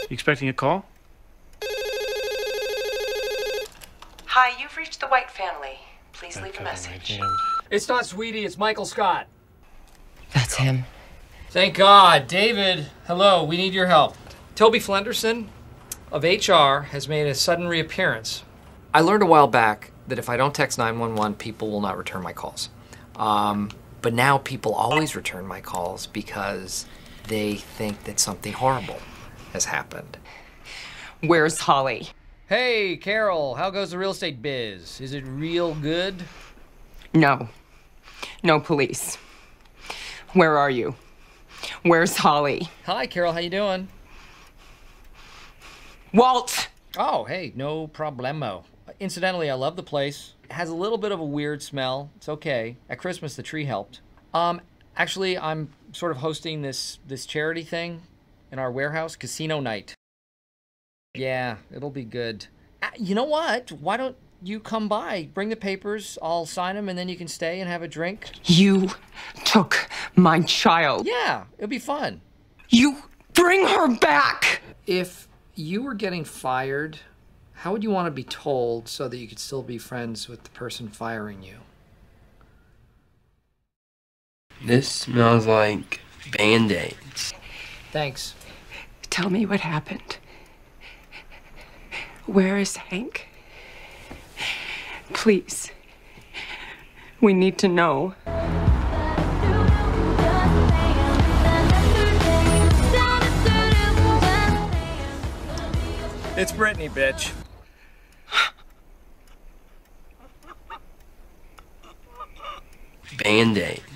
You expecting a call? Hi, you've reached the White family. Please leave a message. It's not Sweetie, it's Michael Scott. That's him. Thank God. David, hello, we need your help. Toby Flenderson of HR has made a sudden reappearance. I learned a while back that if I don't text 911, people will not return my calls. But now people always return my calls because they think that something horrible has happened. Where's Holly? Hey, Carol, how goes the real estate biz? Is it real good? No. No police. Where are you? Where's Holly? Hi, Carol, how you doing? Walt! Oh, hey, no problemo. Incidentally, I love the place. It has a little bit of a weird smell. It's okay. At Christmas, the tree helped. Actually, I'm sort of hosting this charity thing in our warehouse, casino night. Yeah, it'll be good. You know what? Why don't you come by? Bring the papers, I'll sign them, and then you can stay and have a drink. You took my child. Yeah, it'll be fun. You bring her back! If you were getting fired, how would you want to be told so that you could still be friends with the person firing you? This smells like Band-Aids. Thanks. Tell me what happened. Where is Hank? Please. We need to know. It's Brittany, bitch. Band-Aids.